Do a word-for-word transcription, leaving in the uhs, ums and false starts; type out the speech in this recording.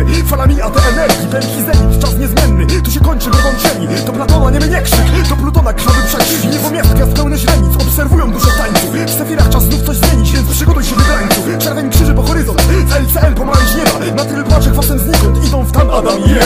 bitwy, falami A T energii, wielki zenit, czas niezmienny. Tu się kończy drogą cieni, to Platona niemy nie krzyk, to Plutona krwawy przeciw. Niebo miast gwiazd pełne źrenic, obserwują duszę w tańcu. W sefirach czas znów coś zmienić, więc przygotuj się wybrańcu. Czerwień krzyży po horyzont, z L C L pomarańcz nieba. Na tyle płacze kwasem znikąd, idą w tam Adam i Ewa.